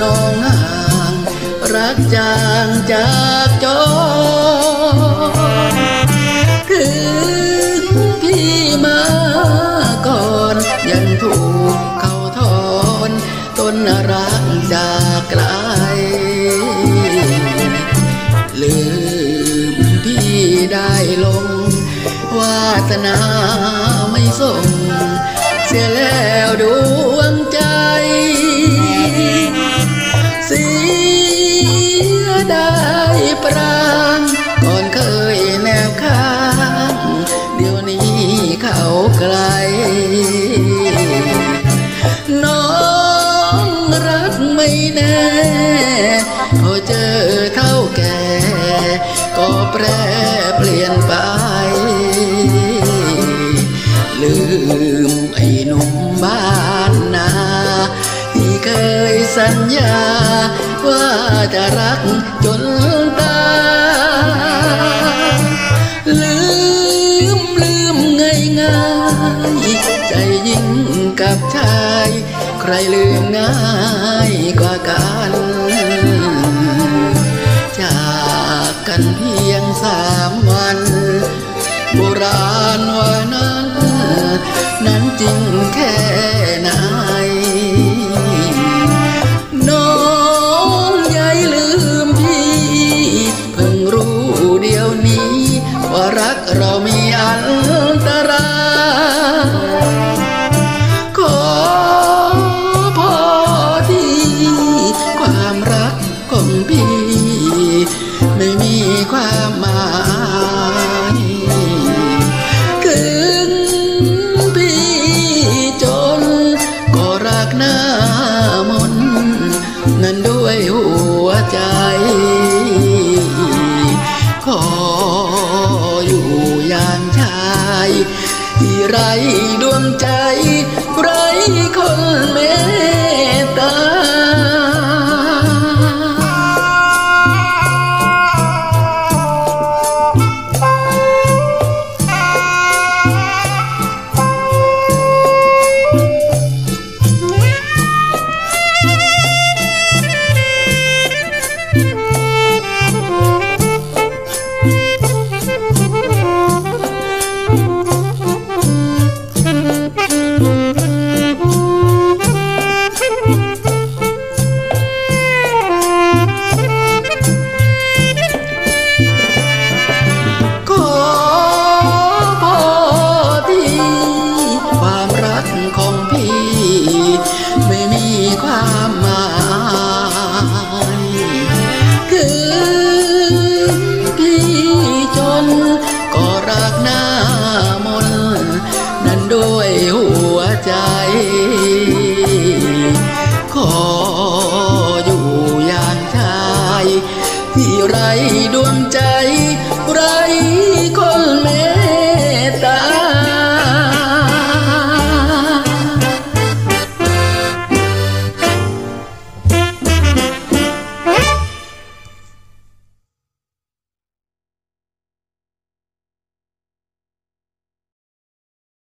น้องห่างรักจางจากจอถึงพี่มาก่อนยังถูกเขาทอนต้นรักจากไกลลืมพี่ได้ลงวาสนาไม่ส่งเสียแล้วดวงใจเสียได้ปรางก่อนเคยแนบข้างเดี๋ยวนี้เขาไกลน้องรักไม่แน่พอเจอเท่าแก่ก็แปรเปลี่ยนไปลืมไอ้หนุ่มบ้านนาที่เคยสัญญาว่าจะรักจนตายลืมง่ายใจยิ่งกับชายใครลืมง่ายกว่ากันจากกันเพียง3 วันโบราณว่านั้นจริงแค่ไหนน้องอย่าลืมพี่เพิ่งรู้เดี๋ยวนี้ว่ารักเรามีอันตรายขอพอที่ความรักของพี่ไม่มีความหมายถึงพี่จนก็รักหน้ามนนั้นด้วยหัวใจขออยู่อย่างชายที่ไร้ดวงใจไร้คนเมตตาไม่มีความหมายถึงพี่จนก็รักหน้ามนนั้นด้วยหัวใจขออยู่อย่างชายที่ไร้ดวงใจ